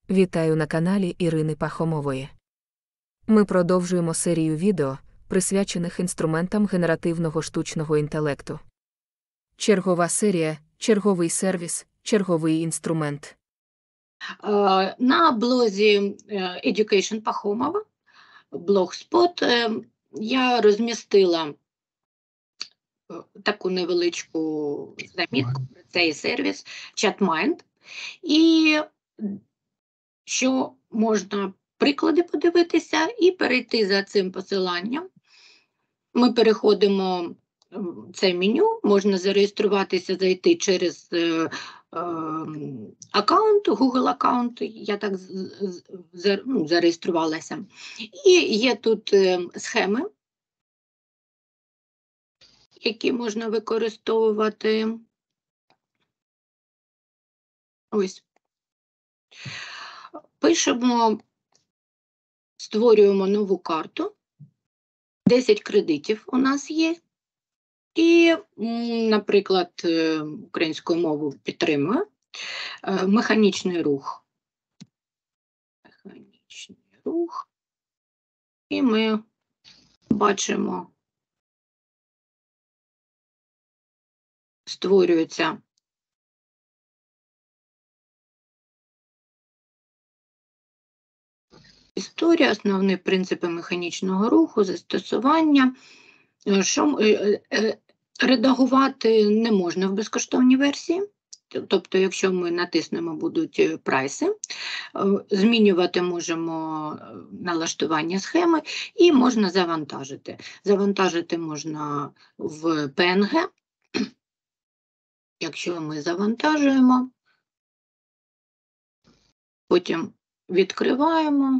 Вітаю на каналі Ірини Пахомової. Ми продовжуємо серію відео, присвячених інструментам генеративного штучного інтелекту. Чергова серія, черговий сервіс, черговий інструмент. На блозі Education Пахомова, Blogspot, я розмістила таку невеличку замітку про цей сервіс ChatMind. І що можна приклади подивитися і перейти за цим посиланням. Ми переходимо в це меню, можна зареєструватися, зайти через аккаунт, Google аккаунт, я так зареєструвалася. І є тут схеми, які можна використовувати. Ось. Пишемо, створюємо нову карту. 10 кредитів у нас є. І, наприклад, українською мовою підтримую. Механічний рух. Механічний рух. І ми бачимо, створюється історія, основні принципи механічного руху, застосування. Редагувати не можна в безкоштовній версії. Тобто, якщо ми натиснемо, будуть прайси, змінювати можемо налаштування схеми і можна завантажити. Завантажити можна в PNG. Якщо ми завантажуємо, потім відкриваємо,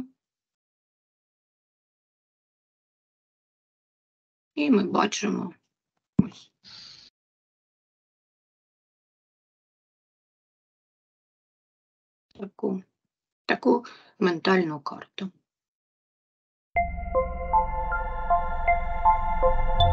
і ми бачимо ось таку ментальну карту.